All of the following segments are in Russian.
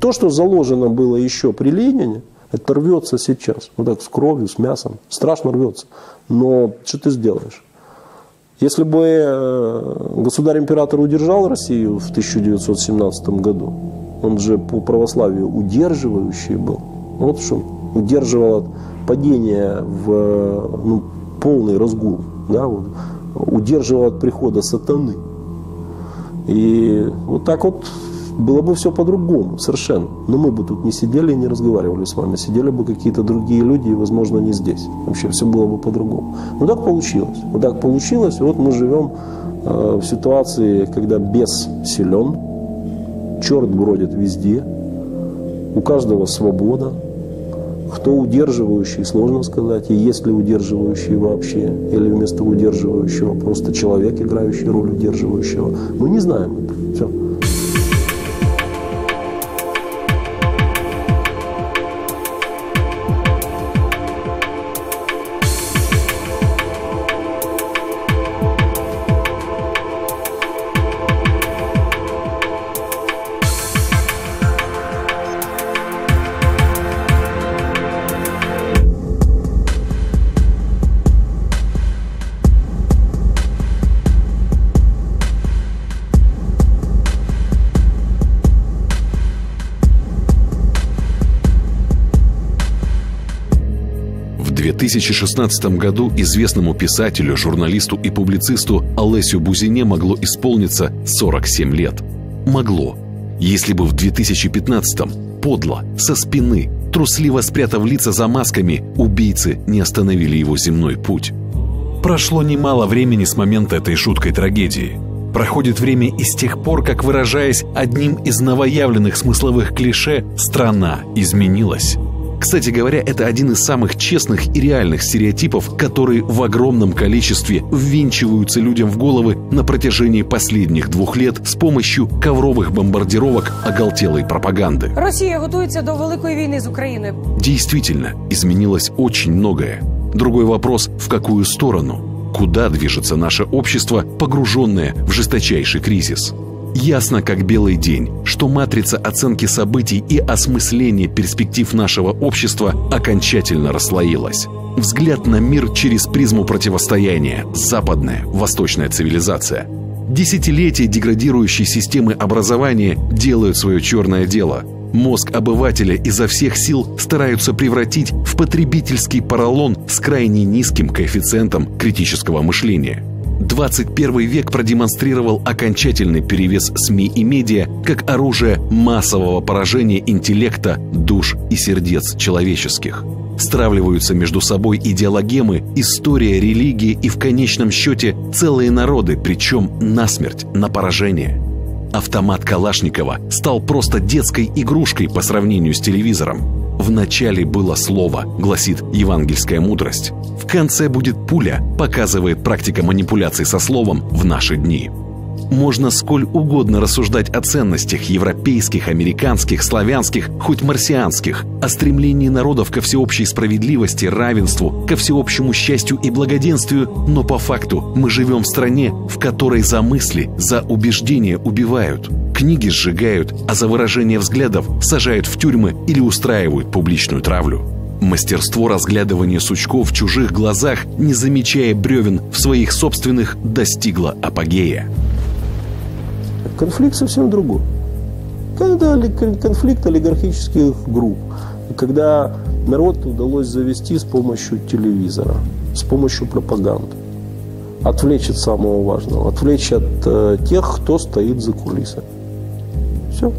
то, что заложено было еще при Ленине, это рвется сейчас. Вот так с кровью, с мясом. Страшно рвется. Но что ты сделаешь? Если бы государь-император удержал Россию в 1917 году, он же по православию удерживающий был. Вот что удерживал от падения в полный разгул. Да, вот, удерживал от прихода сатаны. И вот так вот было бы все по-другому, совершенно. Но мы бы тут не сидели и не разговаривали с вами. Сидели бы какие-то другие люди, и, возможно, не здесь. Вообще все было бы по-другому. Но так получилось. Вот так получилось. И вот мы живем в ситуации, когда бес силен, черт бродит везде, у каждого свобода. Кто удерживающий, сложно сказать. И есть ли удерживающий вообще, или вместо удерживающего просто человек, играющий роль удерживающего. Мы не знаем это. Все. В 2016 году известному писателю, журналисту и публицисту Олесю Бузине могло исполниться 47 лет. Могло. Если бы в 2015-м подло, со спины, трусливо спрятав лица за масками, убийцы не остановили его земной путь. Прошло немало времени с момента этой жуткой трагедии. Проходит время и с тех пор, как, выражаясь одним из новоявленных смысловых клише, страна изменилась. Кстати говоря, это один из самых честных и реальных стереотипов, которые в огромном количестве ввинчиваются людям в головы на протяжении последних 2 лет с помощью ковровых бомбардировок оголтелой пропаганды. Россия готовится до великой войны с Украиной. Действительно, изменилось очень многое. Другой вопрос, в какую сторону? Куда движется наше общество, погруженное в жесточайший кризис? Ясно как белый день, что матрица оценки событий и осмысления перспектив нашего общества окончательно расслоилась. Взгляд на мир через призму противостояния – западная, восточная цивилизация. Десятилетия деградирующей системы образования делают свое черное дело. Мозг обывателя изо всех сил стараются превратить в потребительский поролон с крайне низким коэффициентом критического мышления. 21 век продемонстрировал окончательный перевес СМИ и медиа как оружие массового поражения интеллекта, душ и сердец человеческих. Стравливаются между собой идеологемы, история, религии и в конечном счете целые народы, причем насмерть, на поражение. Автомат Калашникова стал просто детской игрушкой по сравнению с телевизором. В начале было слово, гласит евангельская мудрость. В конце будет пуля, показывает практика манипуляций со словом в наши дни. Можно сколь угодно рассуждать о ценностях европейских, американских, славянских, хоть марсианских, о стремлении народов ко всеобщей справедливости, равенству, ко всеобщему счастью и благоденствию, но по факту мы живем в стране, в которой за мысли, за убеждения убивают, книги сжигают, а за выражение взглядов сажают в тюрьмы или устраивают публичную травлю. Мастерство разглядывания сучков в чужих глазах, не замечая бревен в своих собственных, достигло апогея. Конфликт совсем другой. Когда конфликт олигархических групп, когда народ удалось завести с помощью телевизора, с помощью пропаганды, отвлечь от самого важного, отвлечь от тех, кто стоит за кулисами. Все.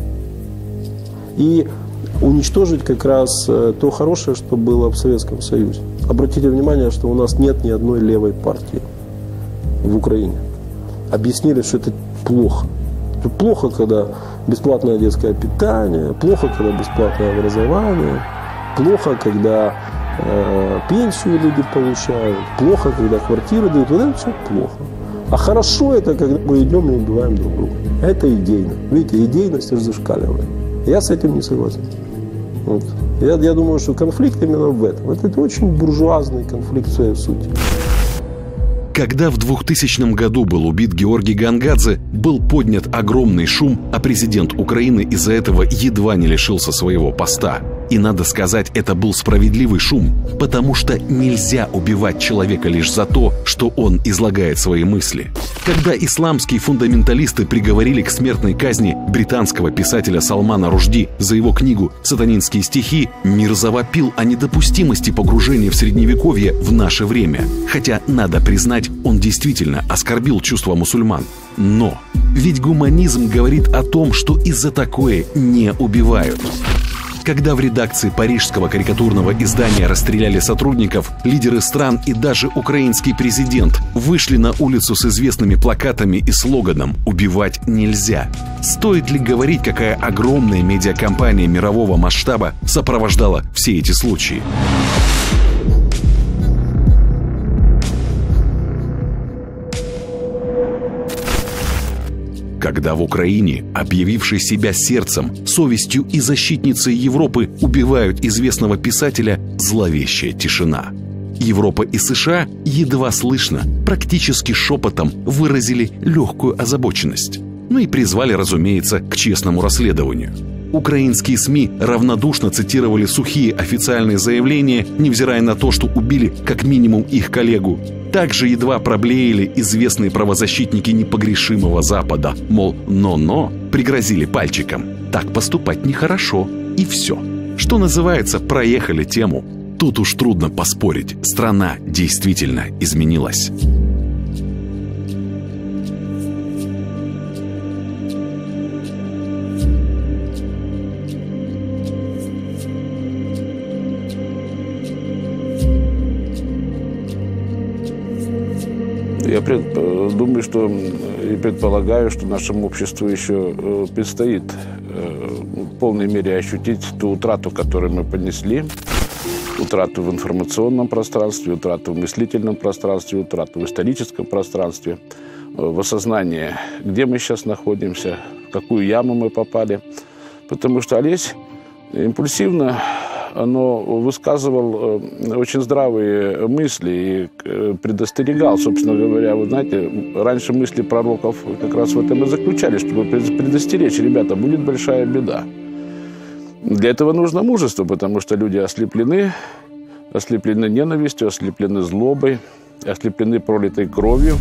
И уничтожить как раз то хорошее, что было в Советском Союзе. Обратите внимание, что у нас нет ни одной левой партии в Украине. Объяснили, что это плохо. Плохо, когда бесплатное детское питание, плохо, когда бесплатное образование, плохо, когда пенсию люди получают, плохо, когда квартиры дают. Вот это все плохо. А хорошо это, когда мы идем и убиваем друг друга. Это идейно. Видите, идейность зашкаливает. Я с этим не согласен. Вот. Я думаю, что конфликт именно в этом. Это очень буржуазный конфликт в своей сути. Когда в 2000 году был убит Георгий Гонгадзе, был поднят огромный шум, а президент Украины из-за этого едва не лишился своего поста. И надо сказать, это был справедливый шум, потому что нельзя убивать человека лишь за то, что он излагает свои мысли. Когда исламские фундаменталисты приговорили к смертной казни британского писателя Салмана Ружди за его книгу «Сатанинские стихи», мир завопил о недопустимости погружения в Средневековье в наше время. Хотя, надо признать, он действительно оскорбил чувства мусульман. Но ведь гуманизм говорит о том, что и за такое не убивают. Когда в редакции парижского карикатурного издания расстреляли сотрудников, лидеры стран и даже украинский президент вышли на улицу с известными плакатами и слоганом «Убивать нельзя». Стоит ли говорить, какая огромная медиакомпания мирового масштаба сопровождала все эти случаи? Когда в Украине, объявившей себя сердцем, совестью и защитницей Европы, убивают известного писателя, зловещая тишина. Европа и США едва слышно, практически шепотом выразили легкую озабоченность. Ну и призвали, разумеется, к честному расследованию. Украинские СМИ равнодушно цитировали сухие официальные заявления, невзирая на то, что убили как минимум их коллегу. Также едва проблеяли известные правозащитники непогрешимого Запада, мол, но пригрозили пальчиком. Так поступать нехорошо. И все. Что называется, проехали тему. Тут уж трудно поспорить. Страна действительно изменилась. Я думаю, что и предполагаю, что нашему обществу еще предстоит в полной мере ощутить ту утрату, которую мы понесли. Утрату в информационном пространстве, утрату в мыслительном пространстве, утрату в историческом пространстве, в осознании, где мы сейчас находимся, в какую яму мы попали. Потому что Олесь импульсивно высказывал очень здравые мысли и предостерегал, собственно говоря. Вы знаете, раньше мысли пророков как раз в этом и заключались, чтобы предостеречь: ребята, будет большая беда. Для этого нужно мужество, потому что люди ослеплены ненавистью, ослеплены злобой, ослеплены пролитой кровью.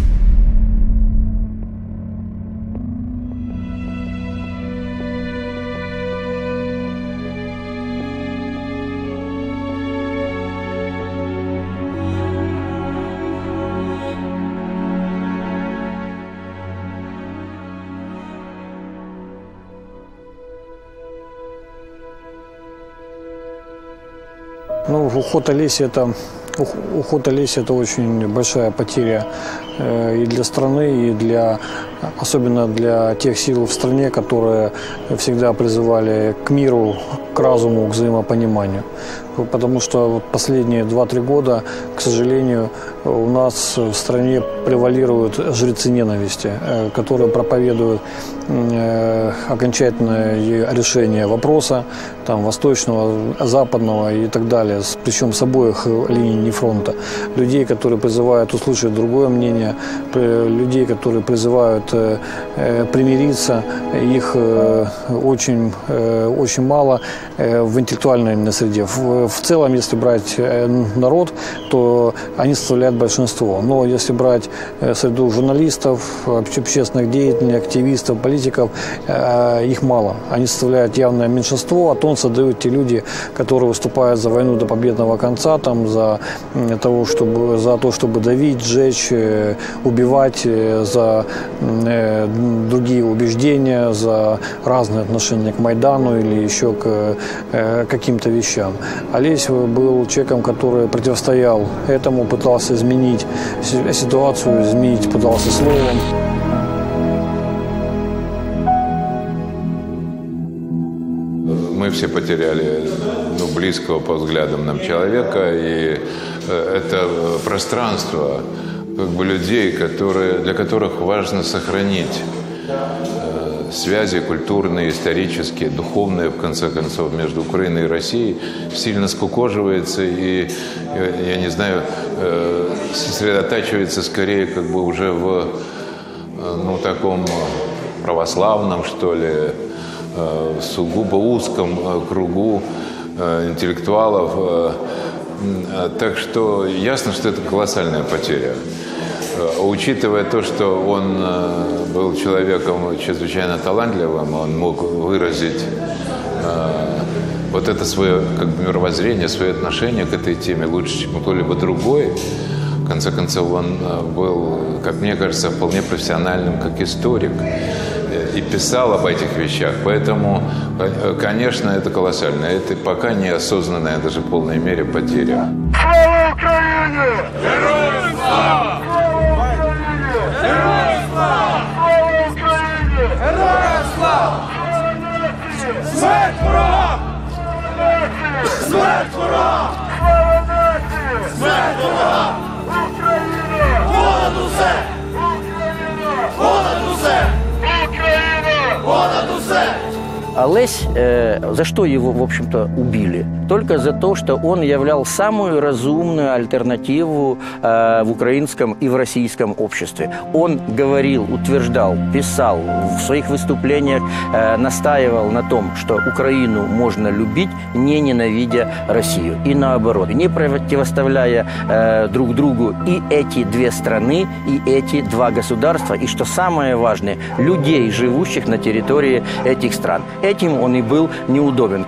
Уход Олеси – это очень большая потеря и для страны, и особенно для тех сил в стране, которые всегда призывали к миру, к разуму, к взаимопониманию. Потому что последние 2-3 года, к сожалению, у нас в стране превалируют жрецы ненависти, которые проповедуют окончательное решение вопроса, восточного, западного и так далее, причем с обоих линий фронта. Людей, которые призывают услышать другое мнение, людей, которые призывают примириться, их очень мало в интеллектуальной среде. В целом, если брать народ, то они составляют большинство. Но если брать среду журналистов, общественных деятелей, активистов, политиков, их мало. Они составляют явное меньшинство, а тон создают те люди, которые выступают за войну до победного конца, за то, чтобы давить, сжечь, убивать, за другие убеждения, за разные отношения к Майдану или еще к каким-то вещам. Олесь был человеком, который противостоял этому, пытался изменить ситуацию, пытался словом. Мы все потеряли близкого по взглядам нам человека, и это пространство людей, для которых важно сохранить связи культурные, исторические, духовные, в конце концов, между Украиной и Россией сильно скукоживается и, я не знаю, сосредотачивается скорее как бы уже в таком православном, что ли, сугубо узком кругу интеллектуалов. Так что ясно, что это колоссальная потеря. Учитывая то, что он был человеком чрезвычайно талантливым, он мог выразить вот это свое как бы мировоззрение, свое отношение к этой теме лучше, чем кто-либо другой. В конце концов, он был, как мне кажется, вполне профессиональным как историк и писал об этих вещах. Поэтому, конечно, это колоссально. Это пока неосознанная, даже в полной мере, потеря. Слава Украине! Героям слава! Героям слава! Слава Украине! Героям слава! Смерть ворогам! Смерть ворогам! Слава нації! Смерть ворогам! Україна! Понад усе! Україна! Понад усе! Україна! Понад усе! Олесь, за что его, в общем-то, убили? Только за то, что он являл самую разумную альтернативу в украинском и в российском обществе. Он говорил, утверждал, писал, в своих выступлениях настаивал на том, что Украину можно любить, не ненавидя Россию. И наоборот, не противоставляя друг другу и эти две страны, и эти два государства, и, что самое важное, людей, живущих на территории этих стран. Этим он и был неудобен.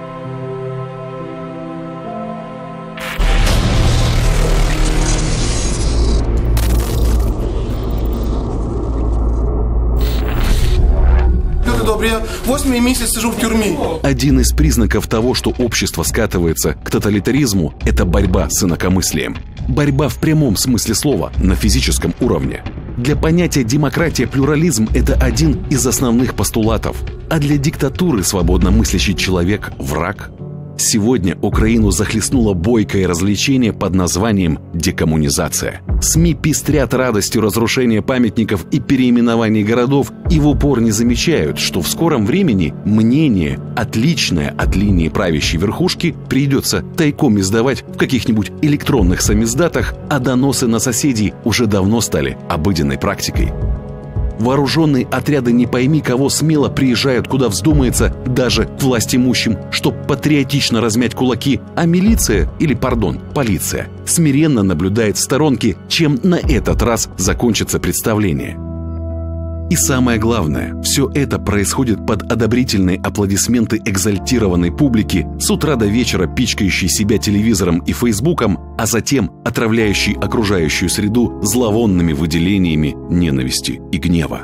Люди добрые, я 8 месяцев сижу в тюрьме. Один из признаков того, что общество скатывается к тоталитаризму, это борьба с инакомыслием. Борьба в прямом смысле слова, на физическом уровне. Для понятия демократия-плюрализм – это один из основных постулатов. А для диктатуры свободно мыслящий человек – враг. Сегодня Украину захлестнуло бойкое развлечение под названием «декоммунизация». СМИ пестрят радостью разрушения памятников и переименований городов и в упор не замечают, что в скором времени мнение, отличное от линии правящей верхушки, придется тайком издавать в каких-нибудь электронных самиздатах, а доносы на соседей уже давно стали обыденной практикой. Вооруженные отряды не пойми кого смело приезжают куда вздумается, даже к властимущим, чтоб патриотично размять кулаки, а милиция, или, полиция, смиренно наблюдает в сторонке, чем на этот раз закончится представление. И самое главное, все это происходит под одобрительные аплодисменты экзальтированной публики, с утра до вечера пичкающей себя телевизором и фейсбуком, а затем отравляющей окружающую среду зловонными выделениями ненависти и гнева.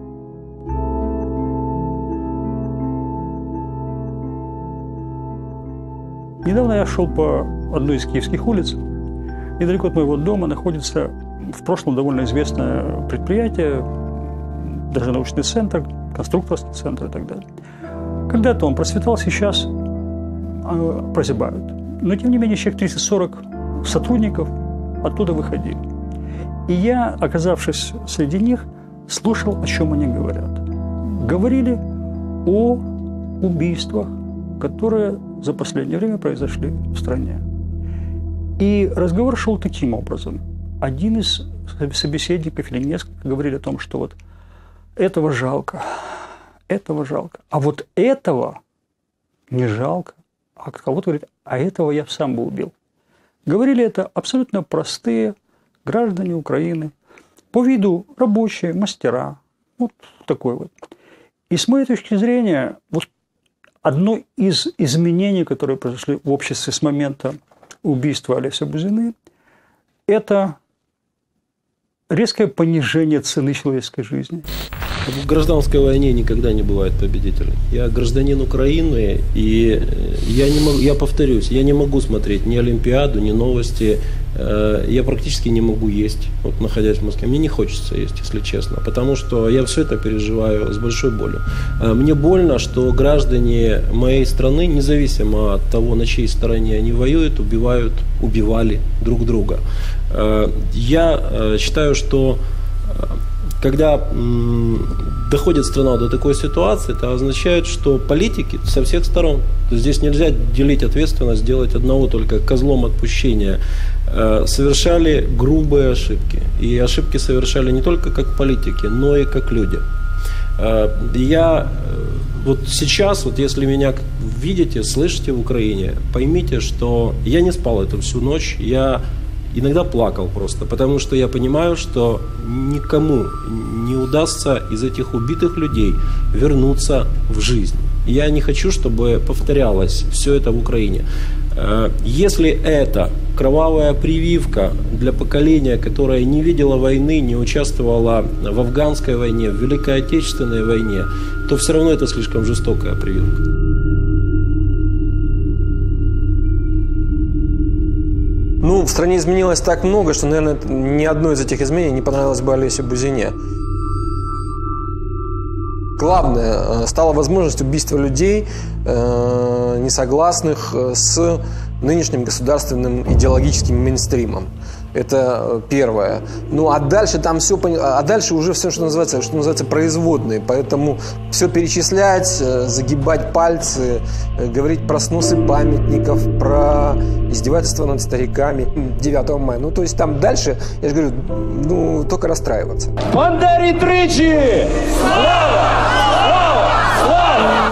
Недавно я шел по одной из киевских улиц. Недалеко от моего дома находится в прошлом довольно известное предприятие, даже научный центр, конструкторский центр и так далее. Когда-то он процветал, сейчас прозябают. Но, тем не менее, человек 30-40 сотрудников оттуда выходили. И я, оказавшись среди них, слушал, о чем они говорят. Говорили о убийствах, которые за последнее время произошли в стране. И разговор шел таким образом. Один из собеседников или несколько говорили о том, что вот этого жалко, а вот этого не жалко. А кого-то говорит, а этого я сам бы убил. Говорили это абсолютно простые граждане Украины, по виду рабочие, мастера, вот такой вот. И с моей точки зрения, вот одно из изменений, которые произошли в обществе с момента убийства Олеся Бузины, это резкое понижение цены человеческой жизни. В гражданской войне никогда не бывает победителей. Я гражданин Украины, и я повторюсь, я не могу смотреть ни Олимпиаду, ни новости. Я практически не могу есть, вот находясь в Москве. Мне не хочется есть, если честно, потому что я все это переживаю с большой болью. Мне больно, что граждане моей страны, независимо от того, на чьей стороне они воюют, убивали друг друга. Я считаю, что когда доходит страна до такой ситуации, это означает, что политики со всех сторон, здесь нельзя делить ответственность, делать одного только козлом отпущения, совершали грубые ошибки. И ошибки совершали не только как политики, но и как люди. Я вот сейчас, вот если меня видите, слышите в Украине, поймите, что я не спал эту всю ночь, я иногда плакал просто, потому что я понимаю, что никому не удастся из этих убитых людей вернуться в жизнь. Я не хочу, чтобы повторялось все это в Украине. Если это кровавая прививка для поколения, которое не видело войны, не участвовало в афганской войне, в Великой Отечественной войне, то все равно это слишком жестокая прививка. Ну, в стране изменилось так много, что, наверное, ни одно из этих изменений не понравилось бы Олесе Бузине. Главное, стала возможность убийства людей, не согласных с нынешним государственным идеологическим мейнстримом. Это первое. Ну, а дальше там все, а дальше уже все, что называется производные. Поэтому все перечислять, загибать пальцы, говорить про сносы памятников, про издевательства над стариками 9 мая. Ну, то есть там дальше, я же говорю, ну, только расстраиваться. Бандері тричі! Слава! Слава! Слава!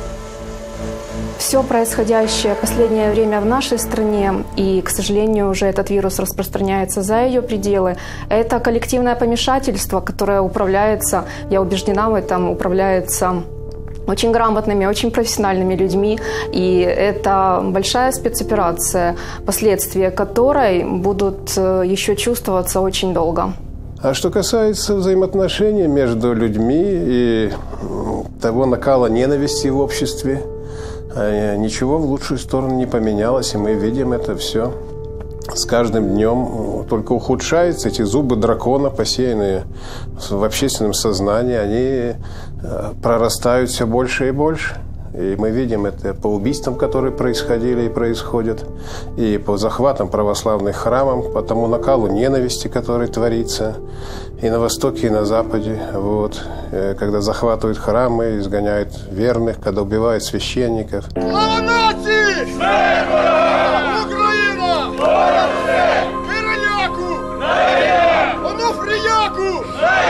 Все происходящее в последнее время в нашей стране, и, к сожалению, уже этот вирус распространяется за ее пределы, это коллективное помешательство, которое управляется, я убеждена в этом, управляется очень грамотными, очень профессиональными людьми. И это большая спецоперация, последствия которой будут еще чувствоваться очень долго. А что касается взаимоотношений между людьми и того накала ненависти в обществе, ничего в лучшую сторону не поменялось, и мы видим это все. С каждым днем только ухудшается. Эти зубы дракона, посеянные в общественном сознании, они прорастают все больше и больше. И мы видим это по убийствам, которые происходили и происходят, и по захватам православных храмов, по тому накалу ненависти, который творится и на Востоке, и на Западе. Вот. Когда захватывают храмы, изгоняют верных, когда убивают священников. Слава нації! Україна! Кириляку! Онуфріяку!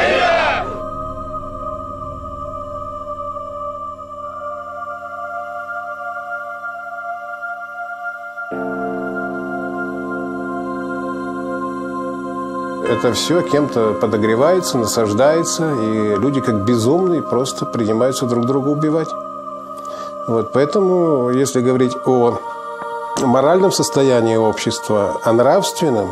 Это все кем-то подогревается, насаждается, и люди как безумные просто принимаются друг друга убивать. Вот, поэтому, если говорить о моральном состоянии общества, о нравственном,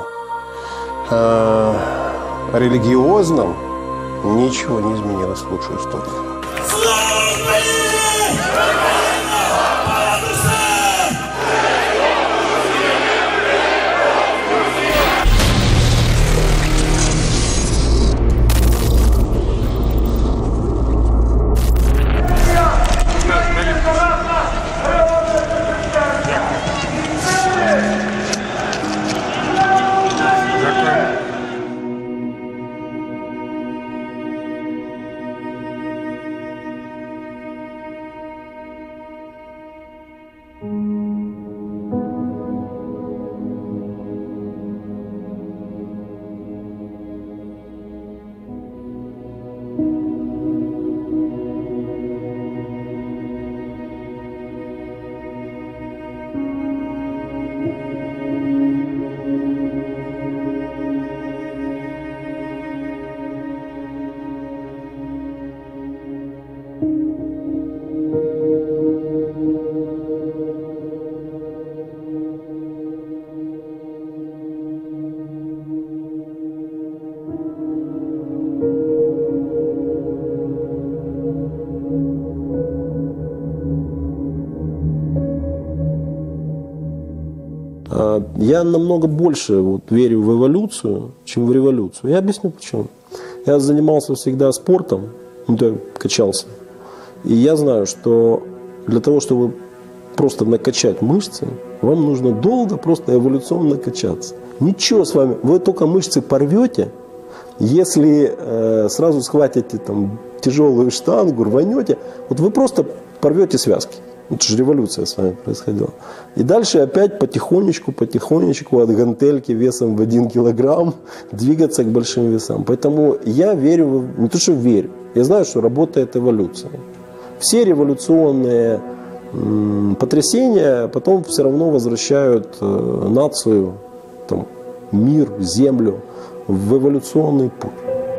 религиозном, ничего не изменилось в лучшую сторону. Я намного больше верю в эволюцию, чем в революцию. Я объясню почему. Я занимался всегда спортом, я качался. И я знаю, что для того, чтобы просто накачать мышцы, вам нужно долго просто эволюционно качаться. Ничего с вами. Вы только мышцы порвете, Если сразу схватите там тяжелую штангу, рванете, вот вы просто порвете связки. Это же революция с вами происходила. И дальше опять потихонечку от гантельки весом в 1 килограмм двигаться к большим весам. Поэтому я верю, не то что верю, я знаю, что работает эволюция. Все революционные потрясения потом все равно возвращают нацию, там, мир, землю в эволюционный путь.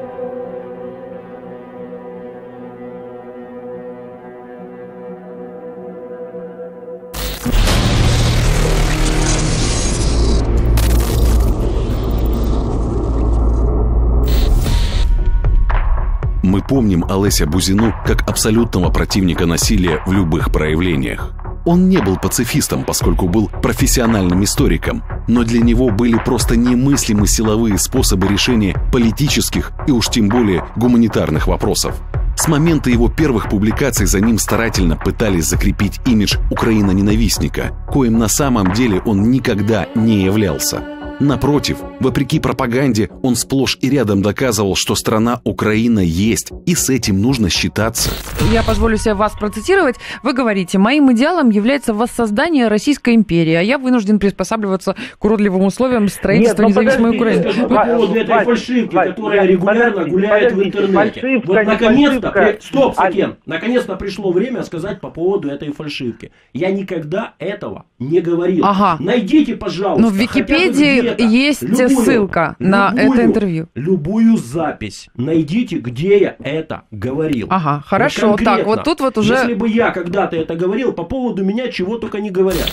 Мы помним Олеся Бузину как абсолютного противника насилия в любых проявлениях. Он не был пацифистом, поскольку был профессиональным историком, но для него были просто немыслимы силовые способы решения политических и уж тем более гуманитарных вопросов. С момента его первых публикаций за ним старательно пытались закрепить имидж Украина-ненавистника, коим на самом деле он никогда не являлся. Напротив, вопреки пропаганде, он сплошь и рядом доказывал, что страна Украина есть, и с этим нужно считаться. Я позволю себе вас процитировать. Вы говорите: «Моим идеалом является воссоздание Российской империи, а я вынужден приспосабливаться к уродливым условиям строительства независимой Украины». По поводу этой фальшивки, которая регулярно гуляет в интернете. Вот наконец-то, стоп, Сакен, наконец-то пришло время сказать по поводу этой фальшивки. Я никогда этого не говорил. Ага. Найдите, пожалуйста. Но в Википедии есть ссылка на это интервью. Любую запись найдите, где я это говорил. Ага, хорошо. Вот так, вот тут вот уже... Если бы я когда-то это говорил, по поводу меня чего только не говорят.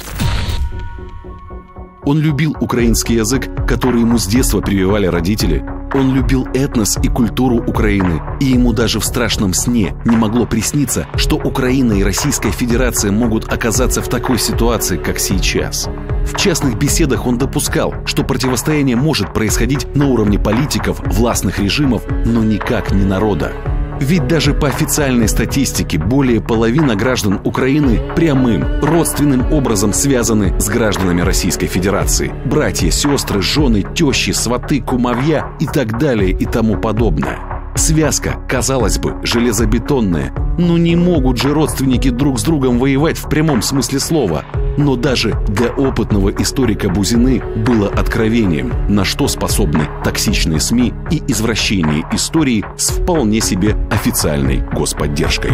Он любил украинский язык, который ему с детства прививали родители. Он любил этнос и культуру Украины. И ему даже в страшном сне не могло присниться, что Украина и Российская Федерация могут оказаться в такой ситуации, как сейчас. В частных беседах он допускал, что противостояние может происходить на уровне политиков, властных режимов, но никак не народа. Ведь даже по официальной статистике более половины граждан Украины прямым, родственным образом связаны с гражданами Российской Федерации. Братья, сестры, жены, тещи, сваты, кумовья и так далее и тому подобное. Связка, казалось бы, железобетонная. Но не могут же родственники друг с другом воевать в прямом смысле слова. Но даже для опытного историка Бузины было откровением, на что способны токсичные СМИ и извращение истории с вполне себе официальной господдержкой.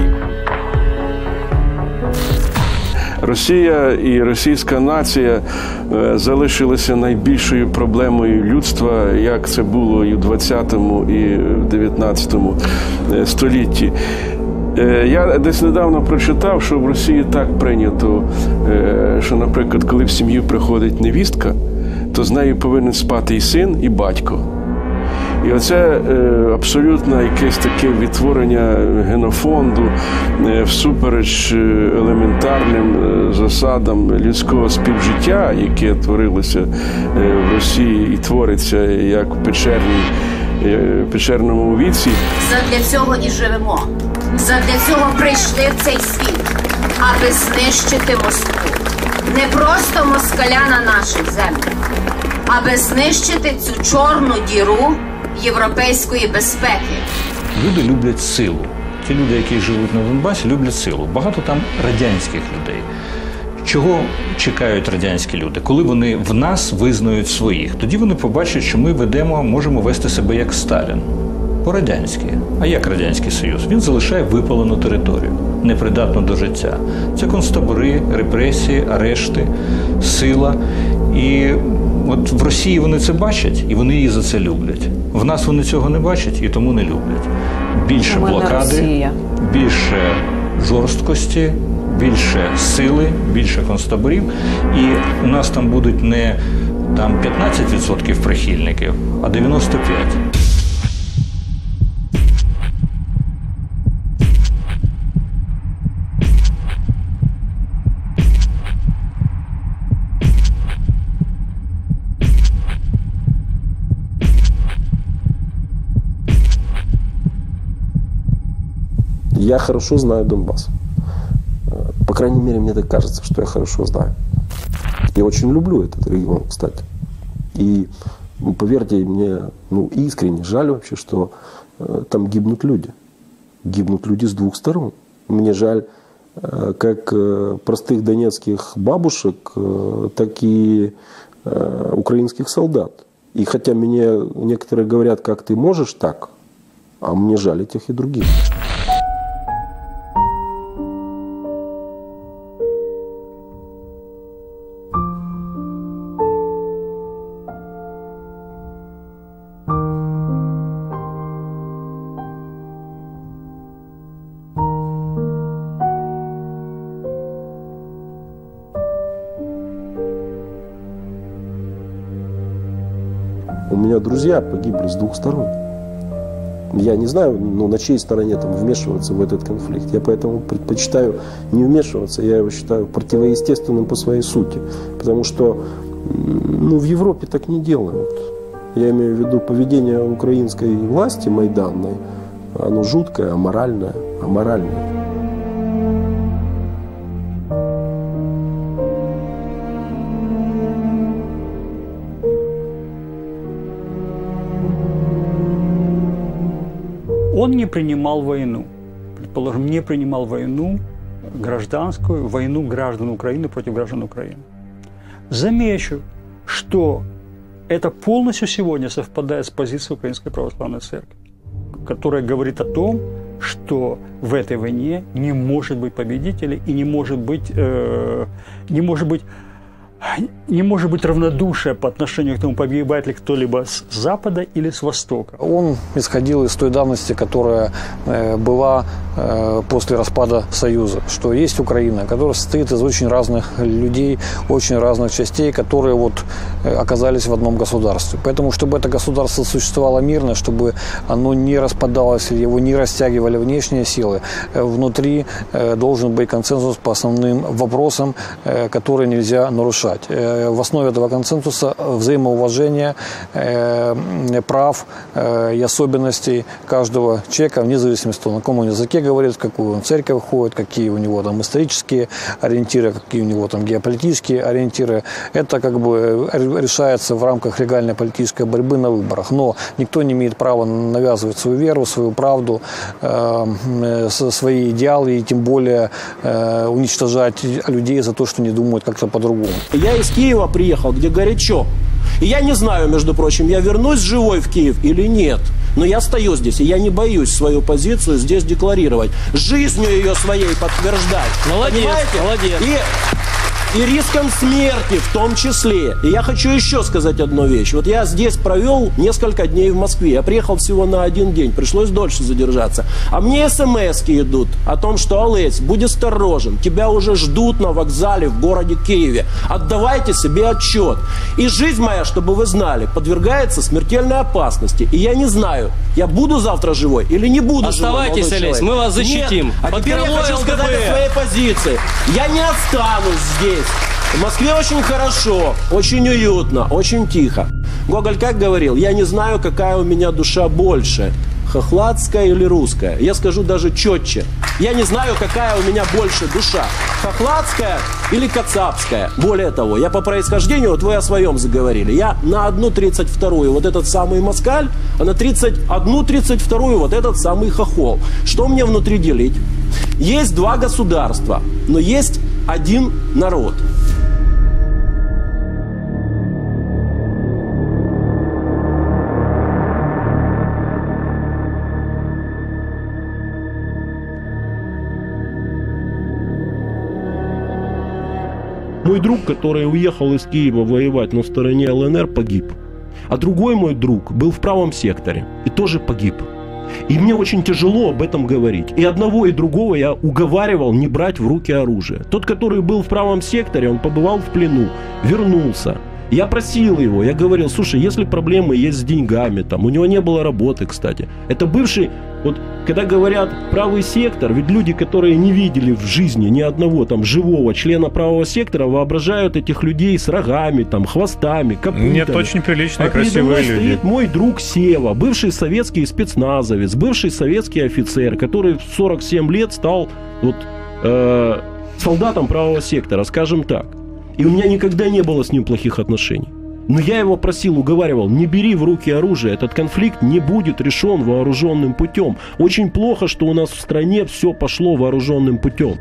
Росія і російська нація залишилися найбільшою проблемою людства, як це було і в 20-му, і в 19-му столітті. Я десь недавно прочитав, що в Росії так прийнято, що, наприклад, коли в сім'ю приходить невістка, то з нею повинен спати і син, і батько. І оце абсолютно якесь таке відтворення генофонду всупереч елементарним засадам людського співжиття, яке творилося в Росії і твориться як в печерному віці. Задля цього і живемо. Задля цього прийшли в цей світ, аби знищити Москву. Не просто москаля на наших землях, аби знищити цю чорну діру європейської безпеки. Люди люблять силу. Ті люди, які живуть на Донбасі, люблять силу. Багато там радянських людей. Чого чекають радянські люди? Коли вони в нас визнають своїх, тоді вони побачать, що ми можемо вести себе як Сталін. По-радянськи. А як Радянський Союз? Він залишає випалену територію, непридатну до життя. Це концтабори, репресії, арешти, сила. І от в Росії вони це бачать, і вони її за це люблять. В нас вони цього не бачать і тому не люблять. Більше блокади, більше жорсткості, більше сили, більше концтаборів. І у нас там будуть не там 15% прихильників, а 95%. Я хорошо знаю Донбасс. По крайней мере, мне так кажется, что я хорошо знаю. Я очень люблю этот регион, кстати. И Поверьте мне, искренне жаль вообще, что там гибнут люди. Гибнут люди с двух сторон. Мне жаль как простых донецких бабушек, так и украинских солдат. И хотя мне некоторые говорят, как ты можешь так, а мне жаль и тех, и других. У меня друзья погибли с двух сторон. Я не знаю, на чьей стороне там вмешиваться в этот конфликт. Я поэтому предпочитаю не вмешиваться. Я его считаю противоестественным по своей сути. Потому что в Европе так не делают. Я имею в виду поведение украинской власти майданной. Оно жуткое, аморальное. Он не принимал войну. Предположим, не принимал войну гражданскую, войну граждан Украины против граждан Украины. Замечу, что это полностью сегодня совпадает с позицией Украинской Православной Церкви, которая говорит о том, что в этой войне не может быть победителей и не может быть равнодушия по отношению к тому, погибает ли кто-либо с Запада или с Востока. Он исходил из той давности, которая была после распада Союза, что есть Украина, которая состоит из очень разных людей, очень разных частей, которые оказались в одном государстве. Поэтому, чтобы это государство существовало мирно, чтобы оно не распадалось, его не растягивали внешние силы, внутри должен быть консенсус по основным вопросам, которые нельзя нарушать. В основе этого консенсуса взаимоуважение прав и особенностей каждого человека, вне зависимости от того, на каком он языке говорит, в какую он церковь ходит, какие у него там исторические ориентиры, какие у него там геополитические ориентиры. Это решается в рамках легальной политической борьбы на выборах. Но никто не имеет права навязывать свою веру, свою правду, свои идеалы и тем более уничтожать людей за то, что не думают как-то по-другому. Я из Киева приехал, где горячо. И я не знаю, между прочим, я вернусь живой в Киев или нет. Но я стою здесь, и я не боюсь свою позицию здесь декларировать. Жизнью ее своей подтверждать. Молодец, понимаете? молодец. И риском смерти в том числе. И я хочу еще сказать одну вещь. Вот я здесь провел несколько дней в Москве. Я приехал всего на 1 день. Пришлось дольше задержаться. А мне смс-ки идут о том, что, Олесь, будь осторожен. Тебя уже ждут на вокзале в городе Киеве. Отдавайте себе отчет. И жизнь моя, чтобы вы знали, подвергается смертельной опасности. И я не знаю, я буду завтра живой или не буду. Оставайтесь, Олесь, мы вас защитим. Нет. А теперь я хочу сказать о своей позиции. Я не останусь здесь. В Москве очень хорошо, очень уютно, очень тихо. Гоголь как говорил, я не знаю, какая у меня душа больше, хохладская или русская. Я скажу даже четче. Я не знаю, какая у меня больше душа, хохладская или кацапская. Более того, я по происхождению, вы о своем заговорили, я на 1/32 вот этот самый москаль, а на 1/32 вот этот самый хохол. Что мне внутри делить? Есть 2 государства, но есть 1 народ. Мой друг, который уехал из Киева воевать на стороне ЛНР, погиб. А другой мой друг был в правом секторе и тоже погиб. И мне очень тяжело об этом говорить. И одного, и другого я уговаривал не брать в руки оружие. Тот, который был в правом секторе, он побывал в плену, вернулся. Я просил его, я говорил, слушай, если проблемы есть с деньгами, там, у него не было работы, кстати. Это бывший, когда говорят правый сектор, ведь люди, которые не видели в жизни ни одного там живого члена правого сектора, воображают этих людей с рогами, там, хвостами, копытами. Нет, очень приличные, красивые люди. Стоит мой друг Сева, бывший советский спецназовец, бывший советский офицер, который в 47 лет стал солдатом правого сектора, скажем так. И у меня никогда не было с ним плохих отношений. Но я его просил, уговаривал, не бери в руки оружие, этот конфликт не будет решен вооруженным путем. Очень плохо, что у нас в стране все пошло вооруженным путем.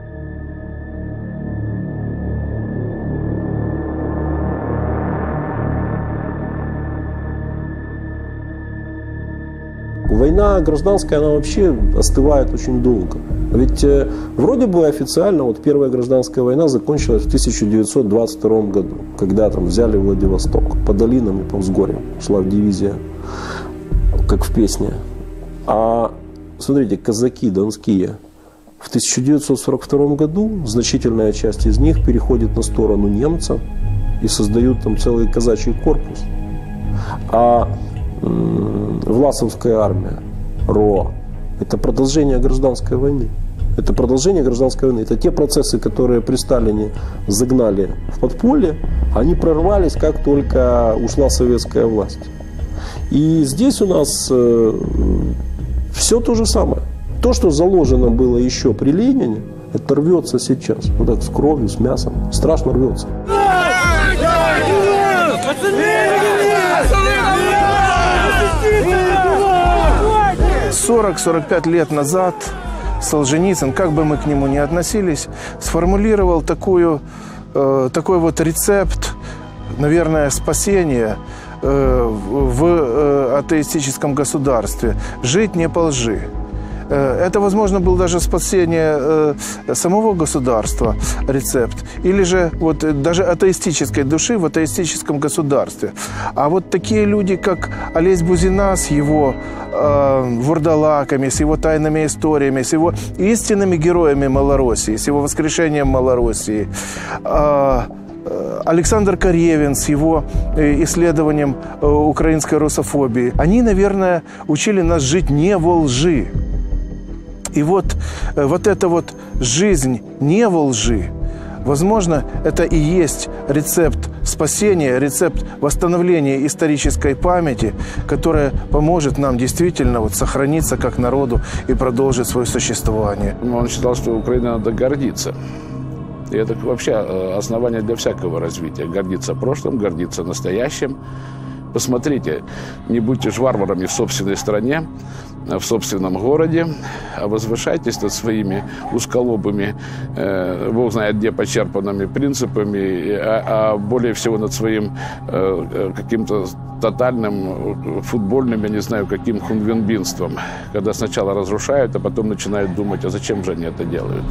Война гражданская, она вообще остывает очень долго. Ведь вроде бы официально вот первая гражданская война закончилась в 1922 году, когда там взяли Владивосток, по долинам и по взгорьям шла дивизия, как в песне. А смотрите, казаки донские в 1942 году, значительная часть из них переходит на сторону немца и создают там целый казачий корпус. А Власовская армия, РОА, это продолжение гражданской войны. Это продолжение гражданской войны. Это те процессы, которые при Сталине загнали в подполье, они прорвались, как только ушла советская власть. И здесь у нас все то же самое. То, что заложено было еще при Ленине, это рвется сейчас. Вот так с кровью, с мясом. Страшно рвется. 40-45 лет назад Солженицын, как бы мы к нему ни относились, сформулировал такой вот рецепт, наверное, спасения в атеистическом государстве. Жить не по лжи. Это, возможно, был даже спасение самого государства, рецепт. Или же вот даже атеистической души в атеистическом государстве. А вот такие люди, как Олесь Бузина с его вурдалаками, с его тайными историями, с его истинными героями Малороссии, с его воскрешением Малороссии, Александр Каревин с его исследованием украинской русофобии, они, наверное, учили нас жить не во лжи. И вот эта вот жизнь не во лжи, возможно, это и есть рецепт спасения, рецепт восстановления исторической памяти, которая поможет нам действительно вот сохраниться как народу и продолжить свое существование. Он считал, что Украиной надо гордиться. И это вообще основание для всякого развития. Гордиться прошлым, гордиться настоящим. Посмотрите, не будьте ж варварами в собственной стране, в собственном городе, а возвышайтесь над своими узколобыми, бог знает где почерпанными принципами, а более всего над своим каким-то тотальным футбольным, я не знаю, каким хунвенбинством, когда сначала разрушают, а потом начинают думать, а зачем же они это делают.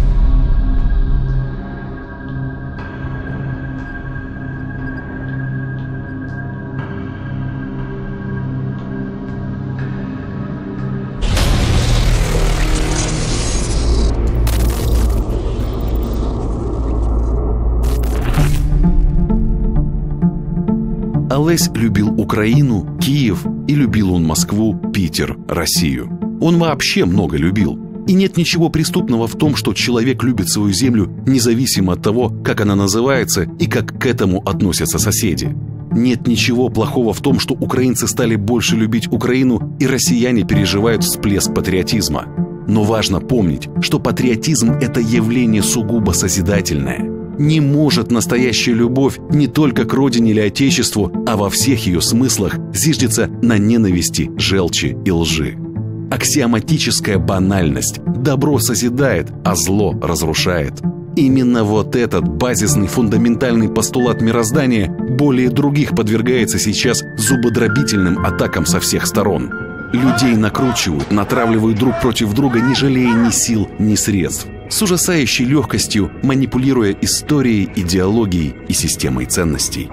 Олесь любил Украину, Киев и любил он Москву, Питер, Россию. Он вообще много любил. И нет ничего преступного в том, что человек любит свою землю независимо от того, как она называется и как к этому относятся соседи. Нет ничего плохого в том, что украинцы стали больше любить Украину и россияне переживают всплеск патриотизма. Но важно помнить, что патриотизм – это явление сугубо созидательное. Не может настоящая любовь не только к родине или отечеству, а во всех ее смыслах зиждется на ненависти, желчи и лжи. Аксиоматическая банальность. Добро созидает, а зло разрушает. Именно вот этот базисный фундаментальный постулат мироздания более других подвергается сейчас зубодробительным атакам со всех сторон. Людей накручивают, натравливают друг против друга, не жалея ни сил, ни средств. С ужасающей легкостью манипулируя историей, идеологией и системой ценностей.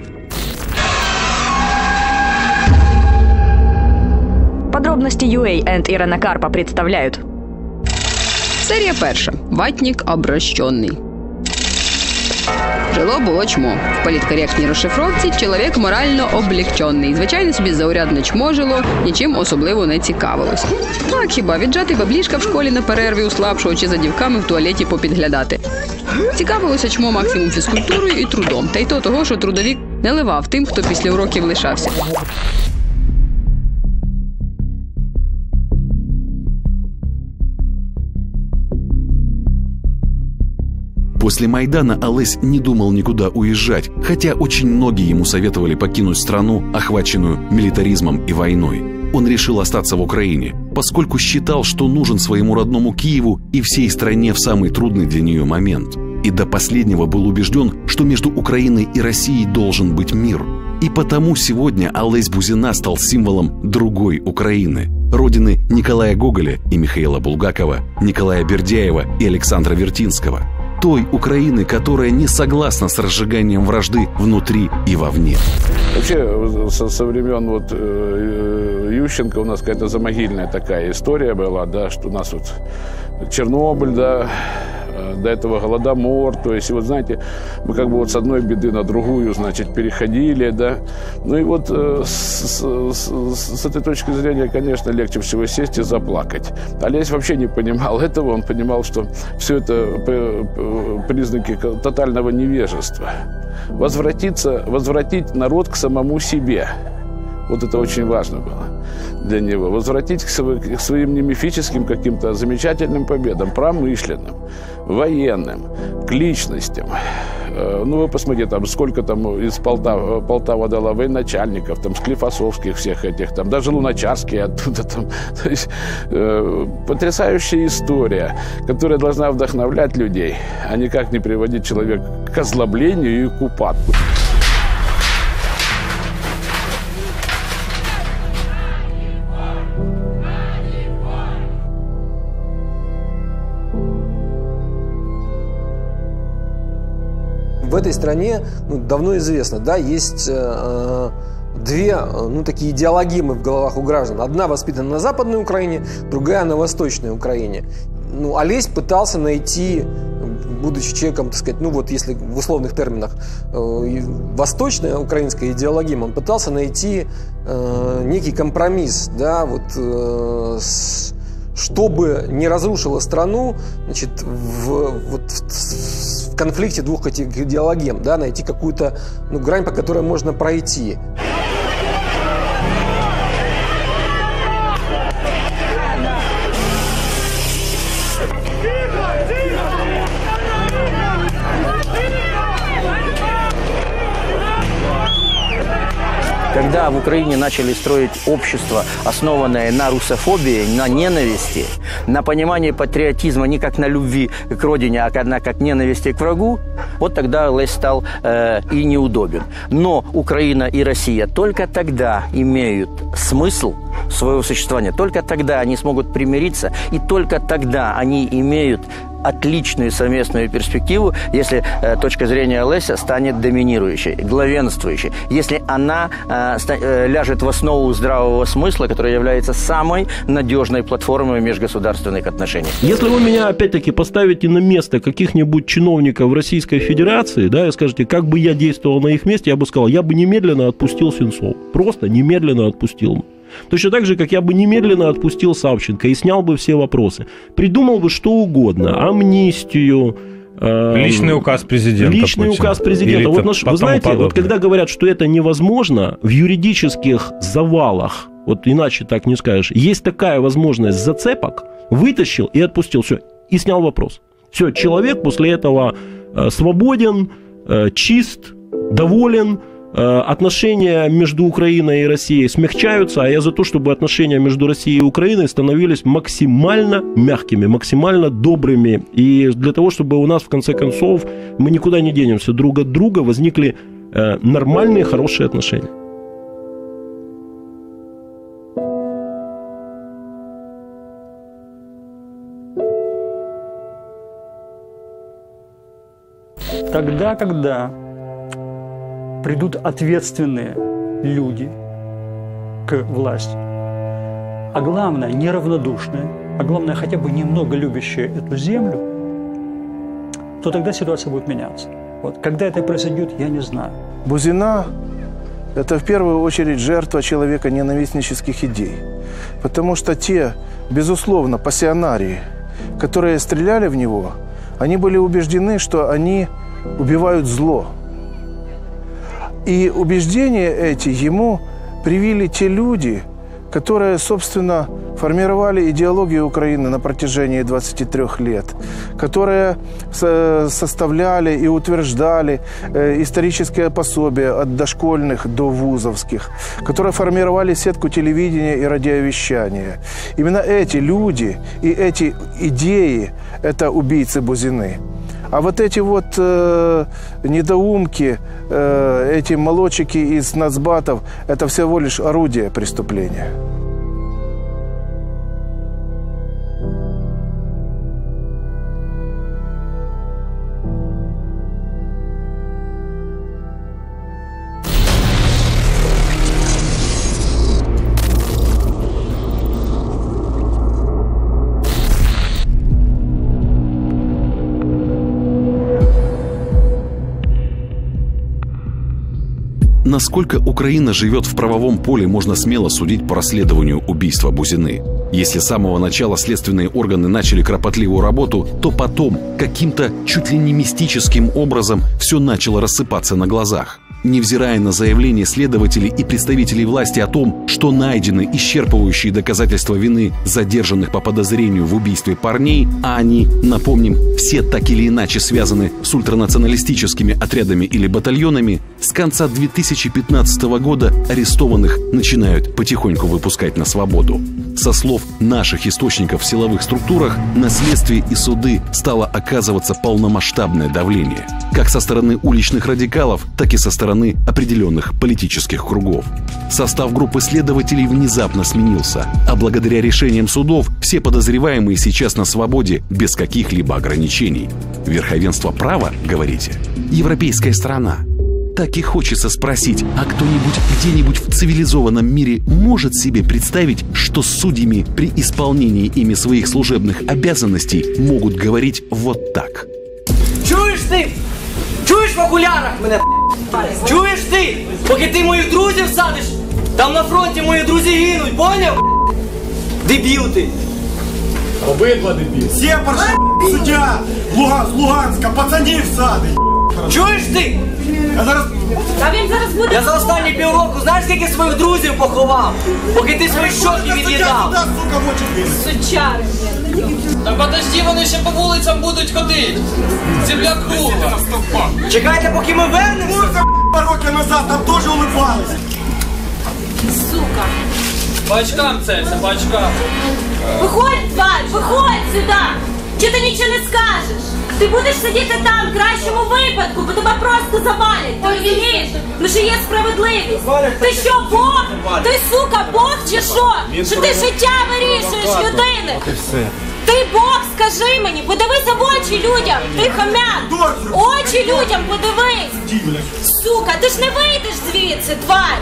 Подробности UA and Ірина Карпа представляют. Серія перша. Ватник обращенный. Жило-було чмо. В політкоректній розшифровці чоловік морально облегчений. Звичайно собі заурядне чмо жило, нічим особливо не цікавилось. Так хіба віджати баблішка в школі на перерві у слабшого чи за дівками в туалеті попідглядати. Цікавилося чмо максимум фізкультурою і трудом. Та й то того, що трудовік не ливав тим, хто після уроків лишався. После Майдана Олесь не думал никуда уезжать, хотя очень многие ему советовали покинуть страну, охваченную милитаризмом и войной. Он решил остаться в Украине, поскольку считал, что нужен своему родному Киеву и всей стране в самый трудный для нее момент. И до последнего был убежден, что между Украиной и Россией должен быть мир. И потому сегодня Олесь Бузина стал символом другой Украины, родины Николая Гоголя и Михаила Булгакова, Николая Бердяева и Александра Вертинского. Той Украины, которая не согласна с разжиганием вражды внутри и вовне. Вообще, со времен Ющенко у нас какая-то замогильная такая история была, да, что у нас вот Чернобыль, да, до этого Голодомор, то есть, вот знаете, мы как бы вот с одной беды на другую, значит, переходили, да. Ну и вот с этой точки зрения, конечно, легче всего сесть и заплакать. Олесь вообще не понимал этого, он понимал, что все это признаки тотального невежества. Возвратить народ к самому себе. Вот это очень важно было для него. Возвратить к своим не мифическим каким-то замечательным победам, промышленным, военным, к личностям. Ну, вы посмотрите, там, сколько там из Полтава дала военачальников, там, Склифосовских всех этих, там, даже Луначарские оттуда, там. То есть, потрясающая история, которая должна вдохновлять людей, а никак не приводить человека к озлоблению и к упадку. В этой стране давно известно, да, есть две такие идеологемы в головах у граждан. Одна воспитана на Западной Украине, другая на Восточной Украине. Олесь пытался найти, будучи человеком, так сказать, если в условных терминах, восточная украинская идеологема, он пытался найти некий компромисс, да, чтобы не разрушила страну, значит, в конфликте двух этих идеологем, да, найти какую-то грань, по которой можно пройти. Когда в Украине начали строить общество, основанное на русофобии, на ненависти, на понимании патриотизма не как на любви к родине, а как ненависти к врагу, вот тогда Олесь стал и неудобен. Но Украина и Россия только тогда имеют смысл своего существования, только тогда они смогут примириться, и только тогда они имеют отличную совместную перспективу, если точка зрения Олеся станет доминирующей, главенствующей, если она ляжет в основу здравого смысла, которая является самой надежной платформой межгосударственных отношений. Если вы меня опять-таки поставите на место каких-нибудь чиновников Российской Федерации, да, и скажете, как бы я действовал на их месте, я бы сказал, я бы немедленно отпустил Сенцова. Просто немедленно отпустил. Точно так же, как я бы немедленно отпустил Савченко и снял бы все вопросы. Придумал бы что угодно. Амнистию. Личный указ президента. Личный указ президента. Вот, вы знаете, вот когда говорят, что это невозможно, в юридических завалах, вот иначе так не скажешь, есть такая возможность зацепок, вытащил и отпустил. Все, и снял вопрос. Все, человек после этого свободен, чист, доволен. Отношения между Украиной и Россией смягчаются, а я за то, чтобы отношения между Россией и Украиной становились максимально мягкими, максимально добрыми. И для того, чтобы у нас, в конце концов, мы никуда не денемся друг от друга, возникли нормальные, хорошие отношения. Тогда, когда придут ответственные люди к власти, а главное, неравнодушные, а главное, хотя бы немного любящие эту землю, то тогда ситуация будет меняться. Вот. Когда это произойдет, я не знаю. Бузина – это в первую очередь жертва человека ненавистнических идей. Потому что те, безусловно, пассионарии, которые стреляли в него, они были убеждены, что они убивают зло. И убеждения эти ему привили те люди, которые, собственно, формировали идеологию Украины на протяжении 23 лет, которые составляли и утверждали исторические пособия от дошкольных до вузовских, которые формировали сетку телевидения и радиовещания. Именно эти люди и эти идеи – это убийцы Бузины. А вот эти вот недоумки, эти молодчики из нацбатов – это всего лишь орудие преступления. Насколько Украина живет в правовом поле, можно смело судить по расследованию убийства Бузины. Если с самого начала следственные органы начали кропотливую работу, то потом каким-то чуть ли не мистическим образом все начало рассыпаться на глазах. Невзирая на заявления следователей и представителей власти о том, что найдены исчерпывающие доказательства вины задержанных по подозрению в убийстве парней, а они, напомним, все так или иначе связаны с ультранационалистическими отрядами или батальонами, с конца 2015 года арестованных начинают потихоньку выпускать на свободу. Со слов наших источников в силовых структурах, на следствие и суды стало оказываться полномасштабное давление, как со стороны уличных радикалов, так и со стороны определенных политических кругов. Состав группы следователей внезапно сменился, а благодаря решениям судов все подозреваемые сейчас на свободе без каких-либо ограничений. Верховенство права, говорите? Европейская страна. Так и хочется спросить, а кто-нибудь где-нибудь в цивилизованном мире может себе представить, что с судьями при исполнении ими своих служебных обязанностей могут говорить вот так? Чуєш ти? Чуєш в окулярах мене? Чуєш ти? Поки ти моїх друзів садиш, там на фронті мої друзі гинуть, поняв? Дебіл ти. Обидва дебіл. Сєпарш, суддя, з Луганська, пацанів садить. Чуєш ти? Я за останні півроку знаєш, скільки своїх друзів поховав? Поки ти свої щоки від'їдав. Сучари. Та подожди, вони ще по вулицям будуть ходити. Земля кругла. Чекайте, поки ми вернемося. Роки назад там теж улипались. Сука. Бачкам це, бачкам. Виходь, тварь, виходь сюди. Чи ти нічого не скажеш? Ти будеш сидіти там, в кращому випадку, бо тебе просто завалять. Ти розумієш? Ну що є справедливість. Ти що, Бог? Ти, сука, Бог чи що? Що ти життя вирішуєш людини? Ти Бог, скажи мені, подивися в очі людям, ти хам'ян. Очі людям подивись. Сука, ти ж не вийдеш звідси, тварь.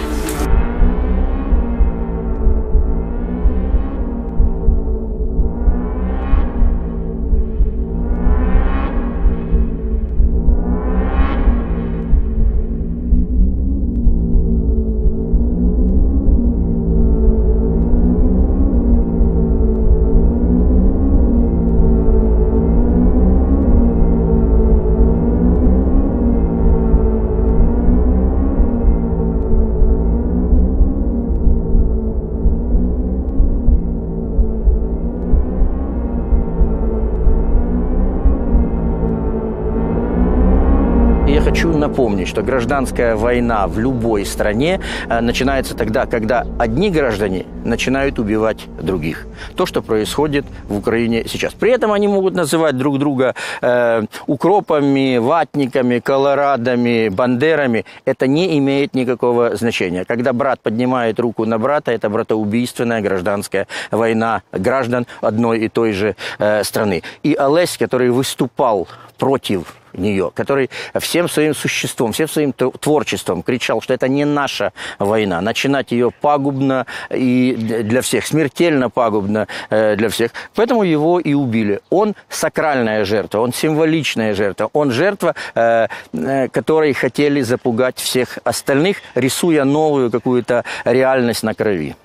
Я хочу напомнить, что гражданская война в любой стране начинается тогда, когда одни граждане начинают убивать других. То, что происходит в Украине сейчас. При этом они могут называть друг друга укропами, ватниками, колорадами, бандерами. Это не имеет никакого значения. Когда брат поднимает руку на брата, это братоубийственная гражданская война граждан одной и той же страны. И Олесь, который выступал против нее, который всем своим существом, всем своим творчеством кричал, что это не наша война. Начинать ее пагубно и для всех, смертельно пагубно для всех. Поэтому его и убили. Он сакральная жертва, он символичная жертва, он жертва, которой хотели запугать всех остальных, рисуя новую какую-то реальность на крови.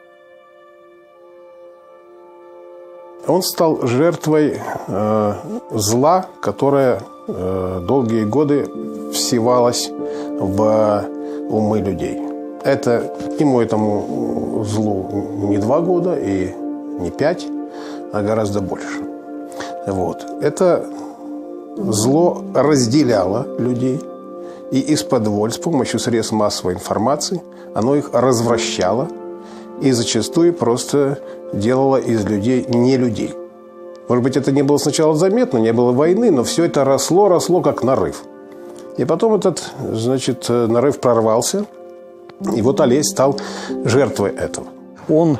Он стал жертвой зла, которое долгие годы всевалось в умы людей. Этому злу не 2 года и не 5, а гораздо больше. Вот. Это зло разделяло людей, и исподволь, с помощью средств массовой информации, оно их развращало и зачастую просто делало из людей не людей. Может быть, это не было сначала заметно, не было войны, но все это росло, как нарыв. И потом этот, нарыв прорвался, и вот Олесь стал жертвой этого. Он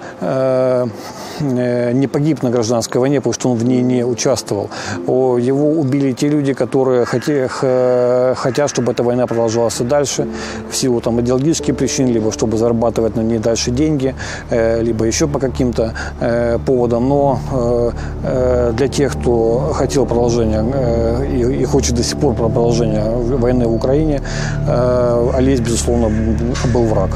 не погиб на гражданской войне, потому что он в ней не участвовал. Его убили те люди, которые хотят, чтобы эта война продолжалась и дальше, в силу идеологических причин, либо чтобы зарабатывать на ней дальше деньги, либо еще по каким-то поводам. Но для тех, кто хотел продолжения и хочет до сих пор продолжения войны в Украине, Олесь, безусловно, был враг.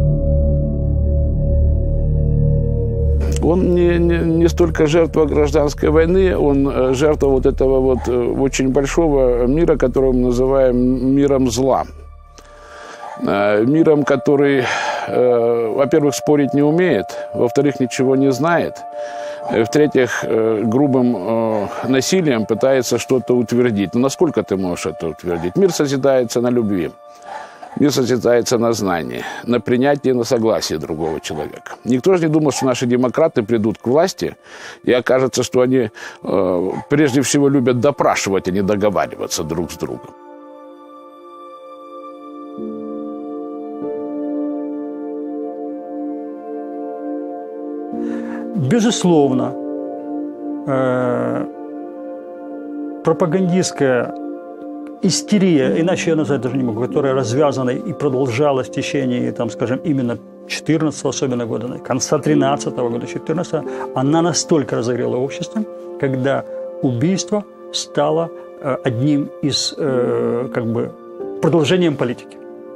Он не столько жертва гражданской войны, он жертва вот этого очень большого мира, который мы называем миром зла. Миром, который, во-первых, спорить не умеет, во-вторых, ничего не знает, в-третьих, грубым насилием пытается что-то утвердить. Но насколько ты можешь это утвердить? Мир созидается на любви. Мир созидается на знании, на принятии, на согласии другого человека. Никто же не думал, что наши демократы придут к власти, и окажется, что они прежде всего любят допрашивать, а не договариваться друг с другом. Безусловно, пропагандистская истерия, иначе я назвать даже не могу, которая развязана и продолжалась в течение, именно 14 особенно года, конца 13-го года, 14-го, она настолько разогрела общество, когда убийство стало одним из, продолжением политики.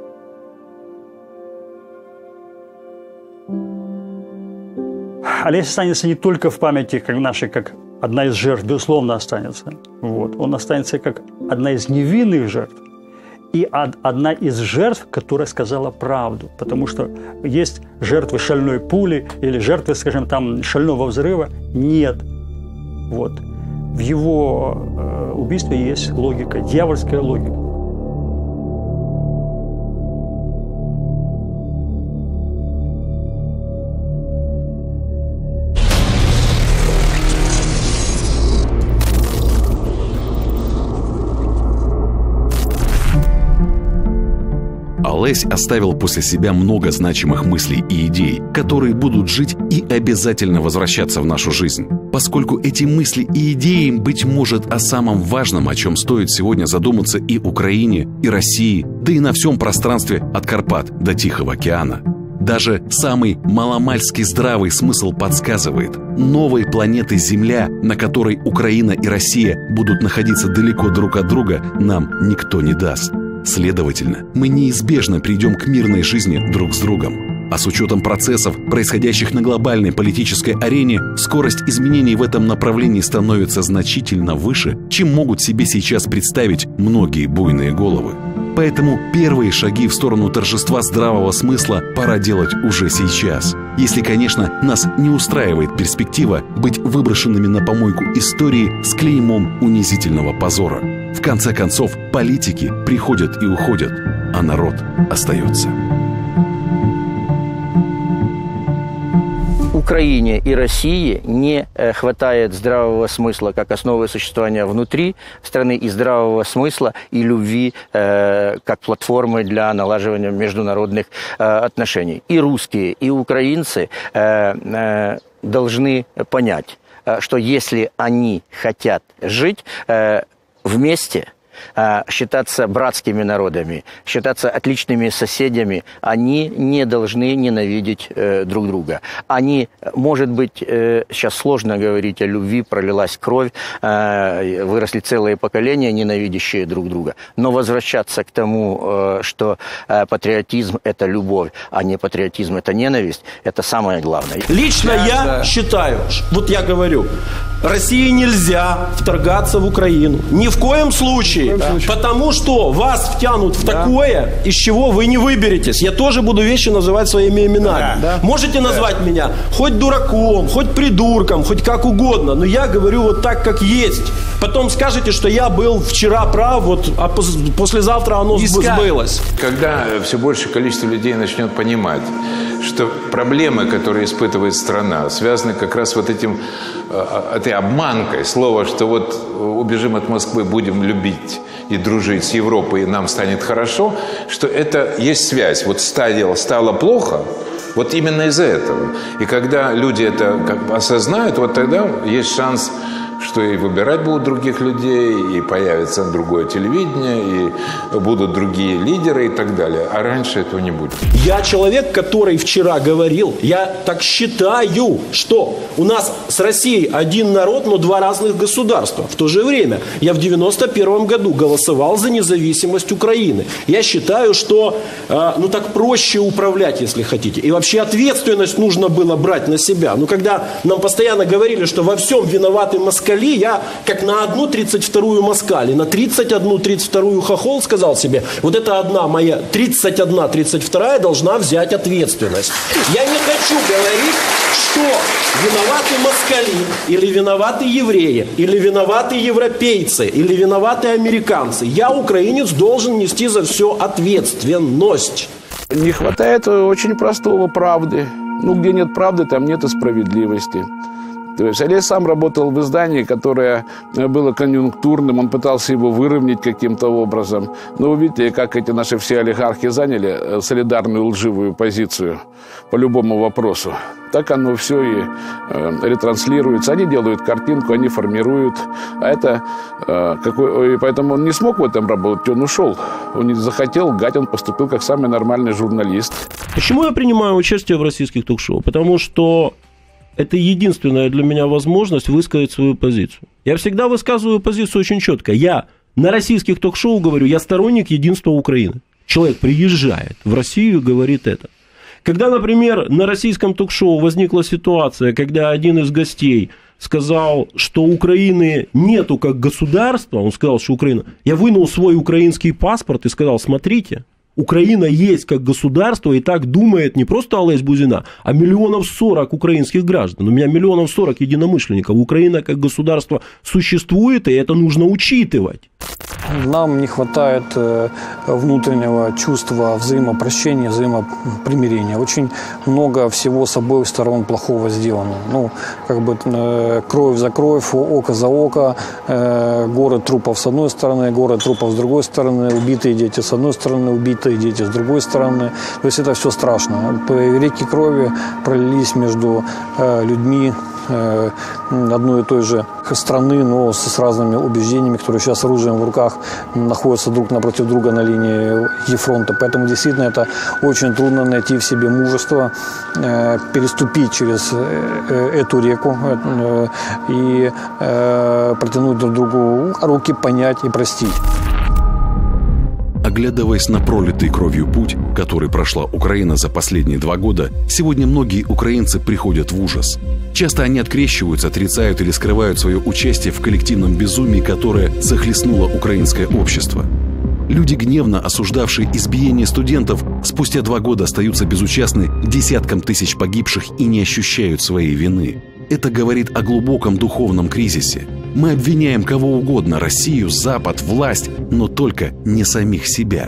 Олесь останется не только в памяти как одна из жертв, безусловно, останется. Он останется как одна из невинных жертв и одна из жертв, которая сказала правду. Потому что есть жертвы шальной пули или жертвы, шального взрыва. Нет. В его убийстве есть логика, дьявольская логика. Олесь оставил после себя много значимых мыслей и идей, которые будут жить и обязательно возвращаться в нашу жизнь. Поскольку эти мысли и идеи, быть может, о самом важном, о чем стоит сегодня задуматься и Украине, и России, да и на всем пространстве от Карпат до Тихого океана. Даже самый маломальски здравый смысл подсказывает: новой планеты Земля, на которой Украина и Россия будут находиться далеко друг от друга, нам никто не даст. Следовательно, мы неизбежно придем к мирной жизни друг с другом. А с учетом процессов, происходящих на глобальной политической арене, скорость изменений в этом направлении становится значительно выше, чем могут себе сейчас представить многие буйные головы. Поэтому первые шаги в сторону торжества здравого смысла пора делать уже сейчас. Если, конечно, нас не устраивает перспектива быть выброшенными на помойку истории с клеймом унизительного позора. В конце концов, политики приходят и уходят, а народ остается. Украине и России не хватает здравого смысла как основы существования внутри страны и здравого смысла и любви как платформы для налаживания международных отношений. И русские, и украинцы должны понять, что если они хотят жить вместе, считаться братскими народами, считаться отличными соседями, они не должны ненавидеть друг друга. Они, может быть, сейчас сложно говорить о любви, пролилась кровь, выросли целые поколения, ненавидящие друг друга. Но возвращаться к тому, что патриотизм – это любовь, а не патриотизм – это ненависть, это самое главное. Лично я считаю, вот я говорю, России нельзя вторгаться в Украину. Ни в коем случае. Потому что вас втянут в такое, из чего вы не выберетесь. Я тоже буду вещи называть своими именами. Можете назвать меня хоть дураком, хоть придурком, хоть как угодно. Но я говорю вот так, как есть. Потом скажете, что я был вчера прав, вот, а послезавтра оно сбылось. Когда все большее количество людей начнет понимать, что проблемы, которые испытывает страна, связаны как раз вот этой обманкой. Слово, что вот убежим от Москвы, будем любить и дружить с Европой, и нам станет хорошо, что это есть связь. Вот стало плохо, вот именно из-за этого. И когда люди это как бы осознают, вот тогда есть шанс, что и выбирать будут других людей, и появится другое телевидение, и будут другие лидеры и так далее. А раньше этого не будет. Я человек, который вчера говорил, я так считаю, что у нас с Россией один народ, но два разных государства. В то же время я в 91 году голосовал за независимость Украины. Я считаю, что так проще управлять, если хотите. И вообще ответственность нужно было брать на себя. Но когда нам постоянно говорили, что во всем виноваты москали, я как на 1/32 москаль и на 31/32 хохол сказал себе, вот это одна моя 31/32 должна взять ответственность. Я не хочу говорить, что виноваты москали, или виноваты евреи, или виноваты европейцы, или виноваты американцы. Я, украинец, должен нести за все ответственность. Не хватает очень простого правды. Где нет правды, там нет и справедливости. То есть Олесь сам работал в издании, которое было конъюнктурным, он пытался его выровнять каким-то образом. Но вы видите, как эти наши все олигархи заняли солидарную лживую позицию по любому вопросу. Так оно все и ретранслируется. Они делают картинку, они формируют. И поэтому он не смог в этом работать, он ушел. Он не захотел лгать, он поступил как самый нормальный журналист. Почему я принимаю участие в российских ток-шоу? Потому что это единственная для меня возможность высказать свою позицию. Я всегда высказываю позицию очень четко. Я на российских ток-шоу говорю, я сторонник единства Украины. Человек приезжает в Россию и говорит это. Когда, например, на российском ток-шоу возникла ситуация, когда один из гостей сказал, что Украины нету как государства, он сказал, что Украина... Я вынул свой украинский паспорт и сказал, смотрите, Украина есть как государство, и так думает не просто Олесь Бузина, а 40 миллионов украинских граждан. У меня 40 миллионов единомышленников. Украина как государство существует, и это нужно учитывать. Нам не хватает внутреннего чувства взаимопрощения, взаимопримирения. Очень много всего с обоих сторон плохого сделано. Кровь за кровь, око за око, горы трупов с одной стороны, горы трупов с другой стороны, убитые дети с одной стороны, убитые дети с другой стороны. То есть это все страшно. Реки крови пролились между людьми одной и той же страны, но с разными убеждениями, которые сейчас с оружием в руках находятся друг напротив друга на линии фронта. Поэтому действительно это очень трудно найти в себе мужество, переступить через эту реку и протянуть друг другу руки, понять и простить. Оглядываясь на пролитый кровью путь, который прошла Украина за последние 2 года, сегодня многие украинцы приходят в ужас. Часто они открещиваются, отрицают или скрывают свое участие в коллективном безумии, которое захлестнуло украинское общество. Люди, гневно осуждавшие избиение студентов, спустя 2 года остаются безучастны десяткам тысяч погибших и не ощущают своей вины. Это говорит о глубоком духовном кризисе. Мы обвиняем кого угодно – Россию, Запад, власть, но только не самих себя.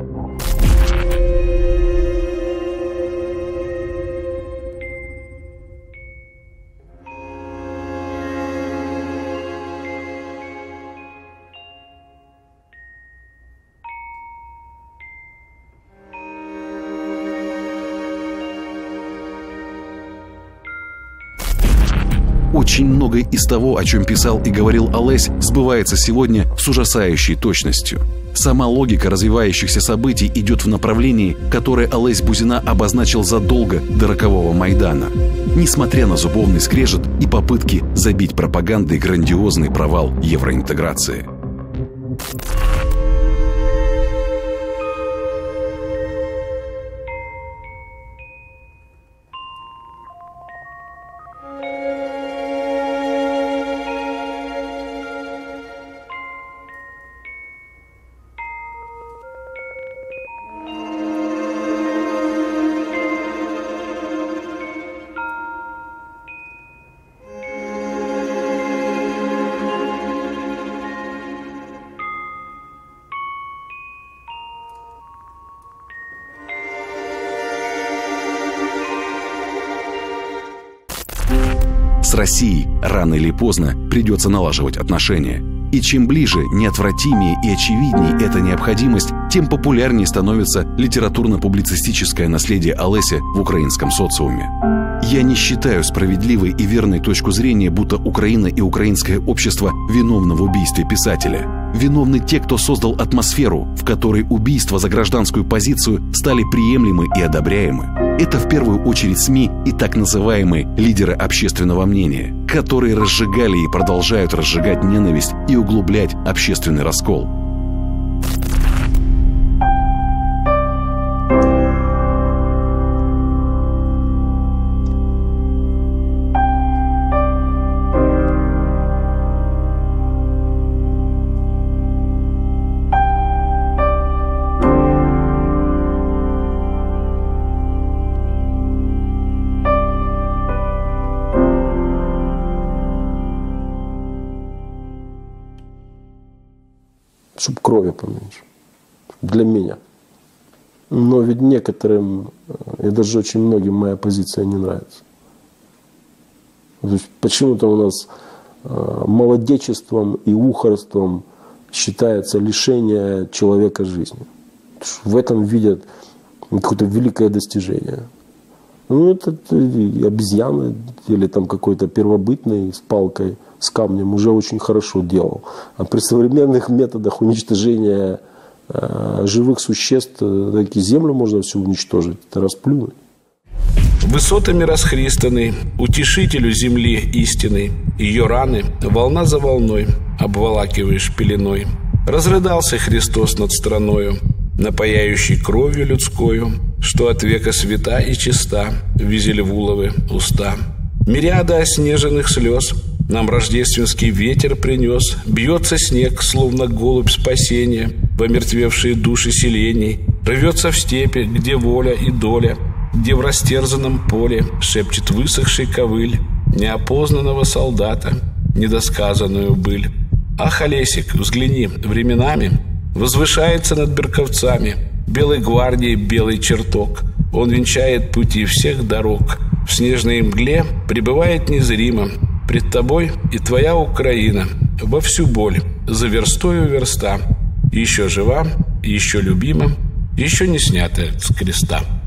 Очень многое из того, о чем писал и говорил Олесь, сбывается сегодня с ужасающей точностью. Сама логика развивающихся событий идет в направлении, которое Олесь Бузина обозначил задолго до рокового Майдана. Несмотря на зубовный скрежет и попытки забить пропагандой грандиозный провал евроинтеграции. С Россией рано или поздно придется налаживать отношения. И чем ближе, неотвратимее и очевиднее эта необходимость, тем популярнее становится литературно-публицистическое наследие Олеся в украинском социуме. Я не считаю справедливой и верной точку зрения, будто Украина и украинское общество виновны в убийстве писателя. Виновны те, кто создал атмосферу, в которой убийства за гражданскую позицию стали приемлемы и одобряемы. Это в первую очередь СМИ и так называемые лидеры общественного мнения, которые разжигали и продолжают разжигать ненависть и углублять общественный раскол. Чтобы крови поменьше. Для меня. Но ведь некоторым, и даже очень многим моя позиция не нравится. То есть почему-то у нас молодечеством и ухорством считается лишение человека жизни. В этом видят какое-то великое достижение. Ну, это обезьяны или там какой-то первобытный с палкой, с камнем уже очень хорошо делал. А при современных методах уничтожения живых существ, таки землю можно всю уничтожить, это расплюнуть. Высотами расхристанный, утешителю земли истины, ее раны волна за волной обволакиваешь пеленой. Разрыдался Христос над страною, напояющий кровью людскою, что от века свята и чиста Визельвуловы уста. Мириады оснеженных слез нам рождественский ветер принес, бьется снег, словно голубь спасения, в омертвевшие души селений, рвется в степи, где воля и доля, где в растерзанном поле шепчет высохший ковыль неопознанного солдата недосказанную быль. Ах, Олесик, взгляни, временами возвышается над Берковцами белой гвардии белый чертог. Он венчает пути всех дорог, в снежной мгле пребывает незримо. Пред тобой и твоя Украина во всю боль, за верстою верста, еще жива, еще любима, еще не снятая с креста.